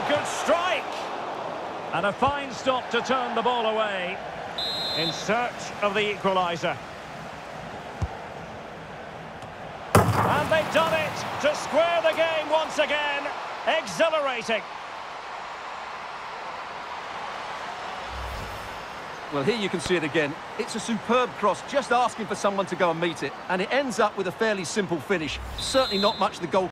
Oh, good strike! And a fine stop to turn the ball away in search of the equaliser. And they've done it to square the game once again. Exhilarating. Well, here you can see it again. It's a superb cross, just asking for someone to go and meet it. And it ends up with a fairly simple finish. Certainly not much the goal